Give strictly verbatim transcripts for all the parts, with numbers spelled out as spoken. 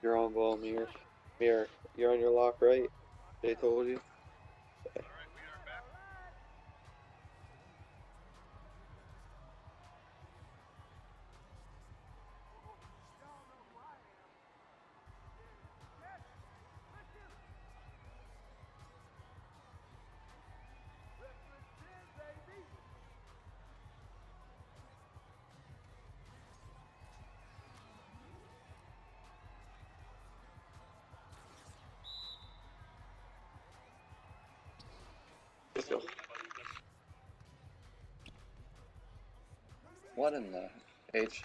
You're on ball, Mirror. Mirror, you're on your lock, right? They told you. Let's go. What in the H?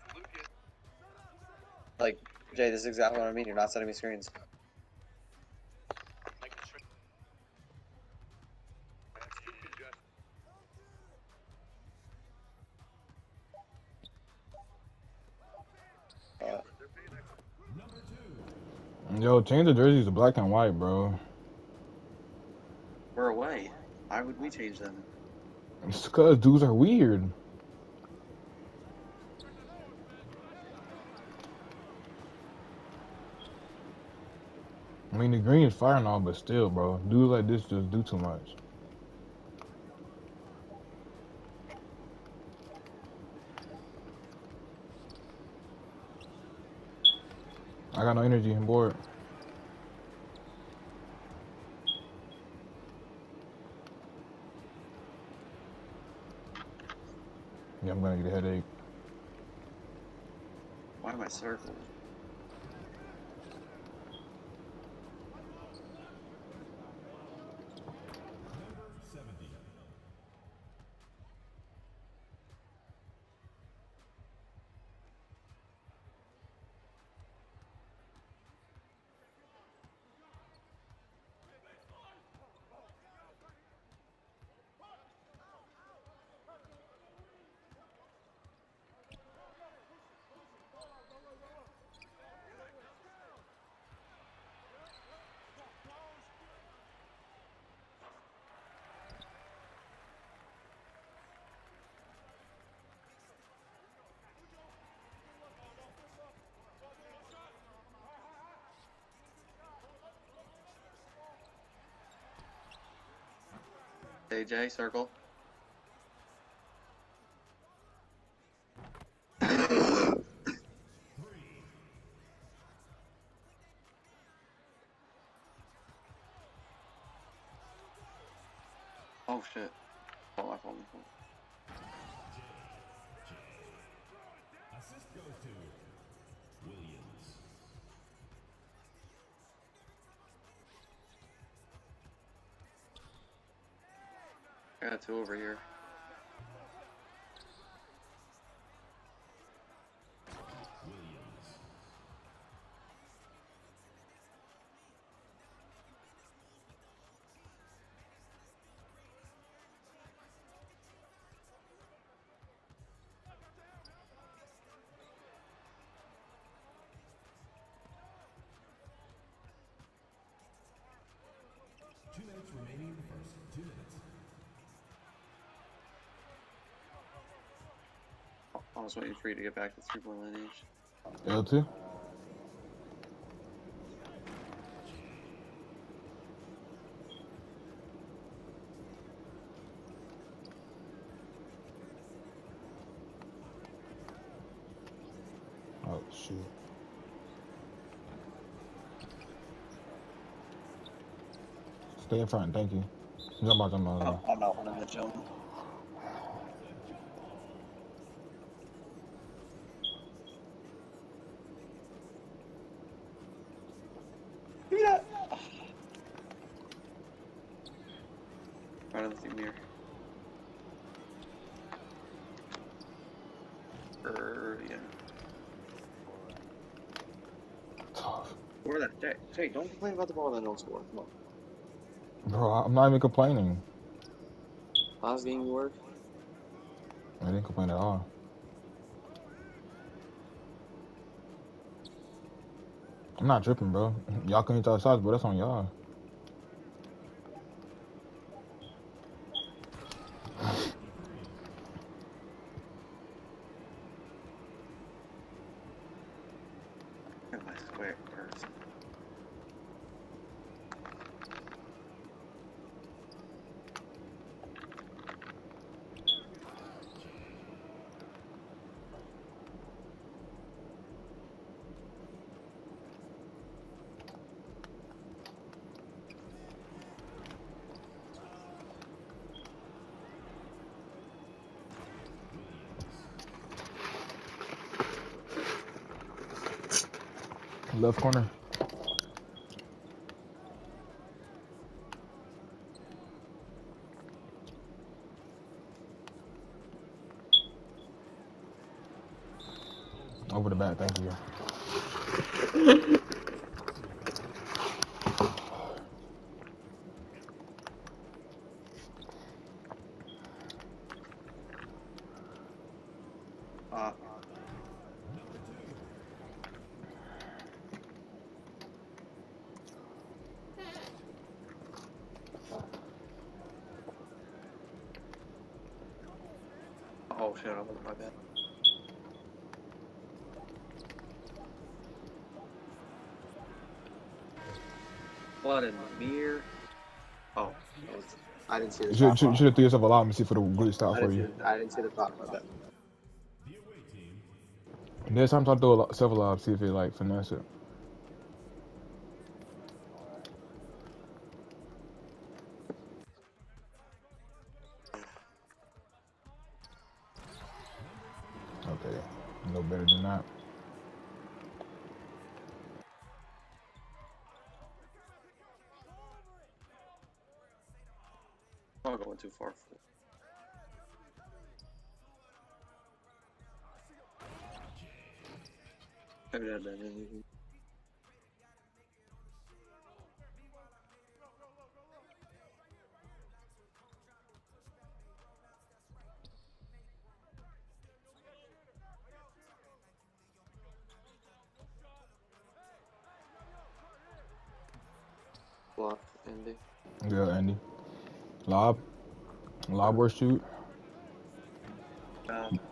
Like, Jay, this is exactly what I mean. You're not setting me screens. Uh, Yo, change the jerseys to black and white, bro. we're away. Why would we change them? It's because dudes are weird. I mean, the green is fire and all, but still, bro. Dudes like this just do too much. I got no energy on board. Yeah, I'm gonna get a headache. Why am I circled? Hey, Jay, circle. Oh shit. Oh, my phone. My phone. Assist goes to Williams. I got two over here. Williams. Two minutes remaining in the first. Two minutes. I was waiting for you to get back to three point line H. L two? Oh, shoot. Stay in front, thank you. Jump out, jump out. Oh, I'm not running the jump. Yeah. Right on the team here. Er, yeah. Tough. Where that? Jay, Jay, don't complain about the ball that don't score. Come on. Bro, I'm not even complaining. Last game you work? I didn't complain at all. I'm not tripping, bro. Y'all couldn't tell shots, but that's on y'all. Am I square? Left corner. Over the back, thank you. Uh, oh shit, I was my bad. What in the mirror? Oh, that was, I didn't see the You should, top should, off. should have threw yourself a lot. Let me see for the good stop I for didn't see you. the, I didn't see the top, my bad. The away team Next time, try to throw a lot, self a lot, see if it like finesse it. Okay, no better than that. I'm not going too far. For maybe that didn't anything. Block, Andy. Yeah, Andy. Lob. Lob or shoot. Uh,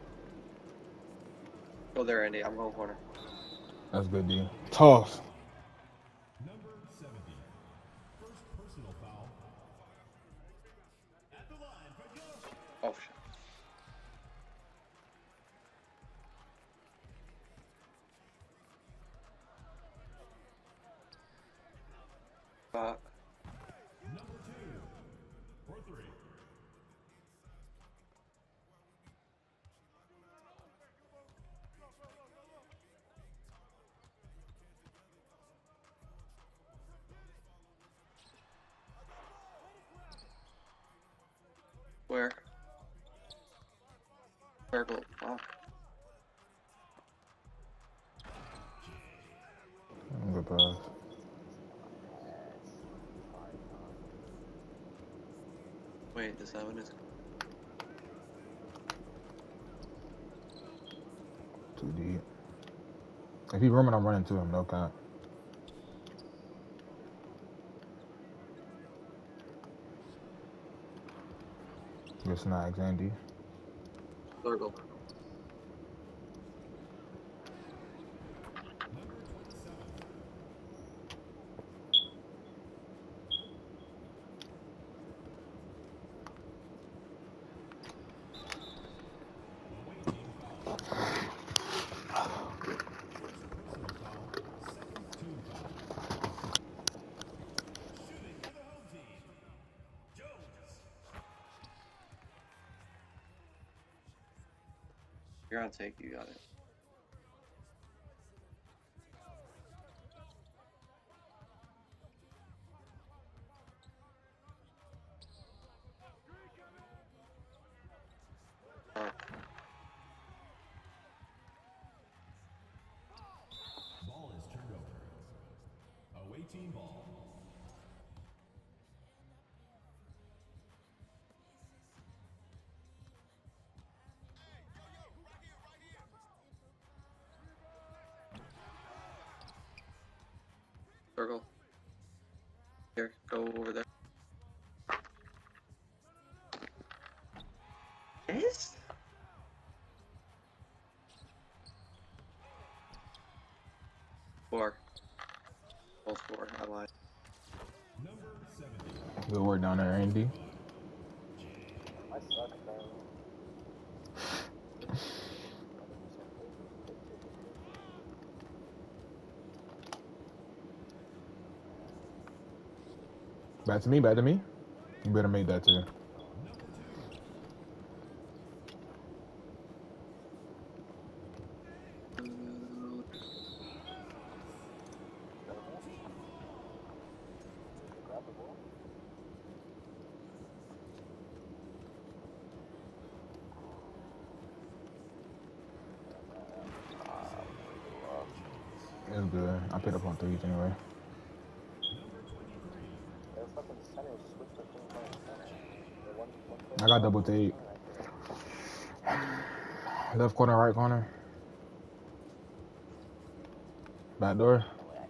go there, Andy. I'm going corner. That's good, D. Tough. number seventy. First personal foul. At the line for your Oh shit. Fuck. number two. For three. Where? Circle. Fuck. Good pass. Wait, the seven is. Too deep. If he roaming, I'm running to him. No count. Good snags, Andy. Circle. Number twenty-seven. Away team foul. First personal foul. Second team foul. Shooting for the home team. Jones. You're on take. You got it. Uh, Ball is turned over. Away team ball. circle. Here, go over there. Yes? Four. Both four. I lied. Number seventy. Good work down there, Andy. I suck, man. Back to me, back to me. You better make that too. Number two. I picked up on threes anyway. I got double tape. Left corner, right corner. Back door.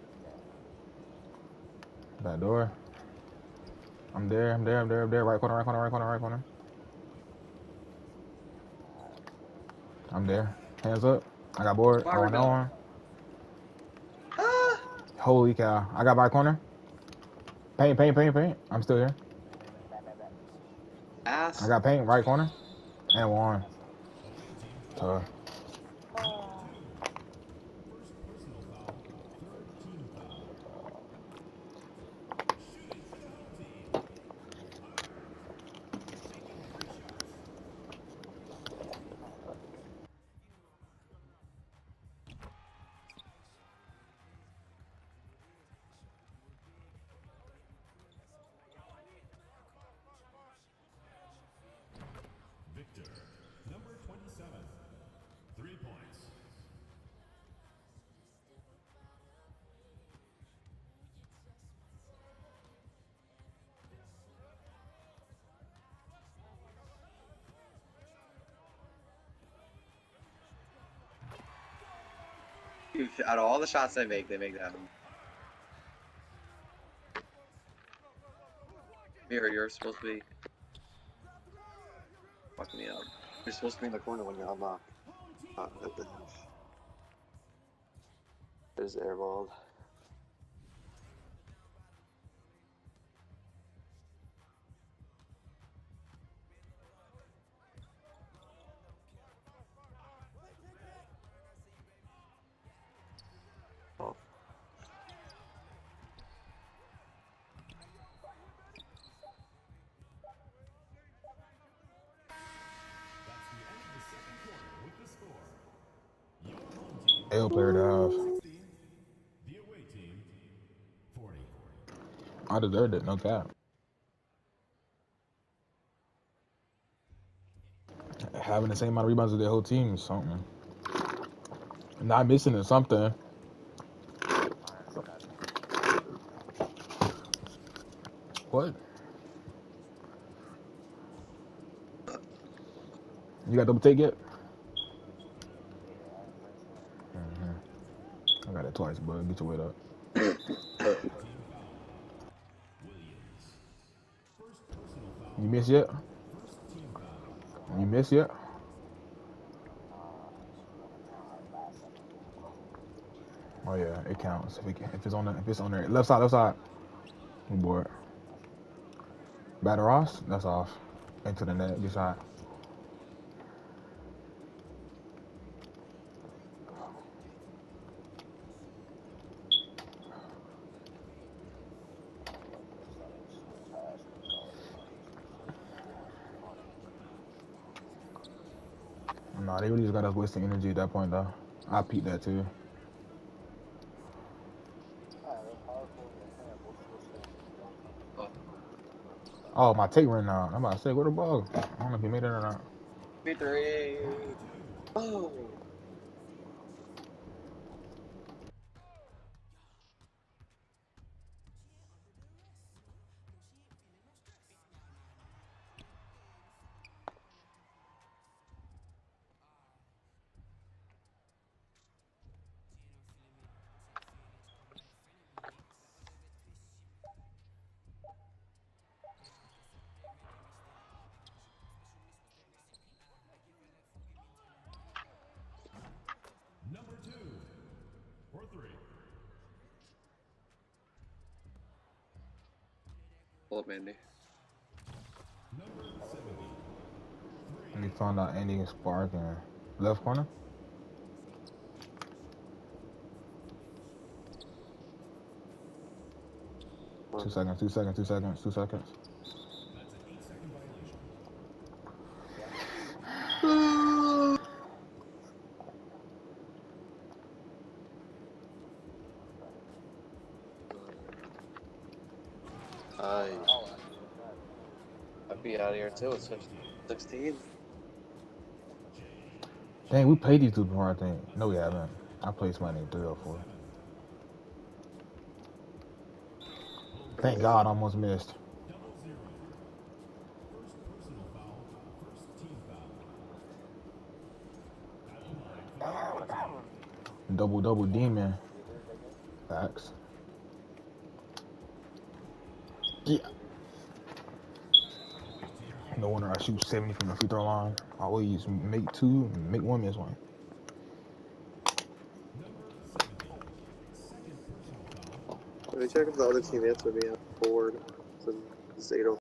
Back door. I'm there, I'm there, I'm there, I'm there. Right corner, right corner, right corner, right corner. I'm there. Hands up. I got board. Fire Oh, no rebound. one. Ah! Holy cow. I got right corner. Paint, paint, paint, paint. I'm still here. I Ass. got paint, right corner. And one. Tough. Victor, number twenty-seven. Three points. Out of all the shots they make, they make that one. Mirror, you're supposed to be. Fuck me up. You're supposed to be in the corner when you're unlocked. Uh, at the There's airballed. Oh. That's the end of the second quarter with the score. Your home team, L player to have. sixteen. The away team, forty. I deserved it, no cap. Having the same amount of rebounds as their whole team is something. Not missing is something. What? You got double take yet? Mm-hmm. I got it twice, bud. Get your weight up. You miss yet? You miss yet? Oh yeah, it counts. If, it, if it's on the, if it's on there, left side, left side. I'm bored. Batter Ross, that's off. Into the net, good shot. Nah, they really just got us wasting energy at that point, though. I peeped that too. Oh, my take ran out. I'm about to say, where the ball? I don't know if he made it or not. Victory! Oh! Number two, or three. Pull up, Andy. Number seventy. Let me find out Andy and Spark and left corner. Two seconds, two seconds, two seconds, two seconds. That's an eight second violation. Nice. I'd be out of here too. It's sixteen. Dang, we played these two before, I think. No, we haven't. I played somebody in three or four. Thank God I almost missed. Double zero. First personal foul. First team foul. Foul line for number ten. Double double demon. Facts. Yeah. No wonder I shoot seventy from the free throw line. I always make two, make one, miss one. Number seventeen. Second personal foul. Let me check if the other team answered me on the board. So it's eight oh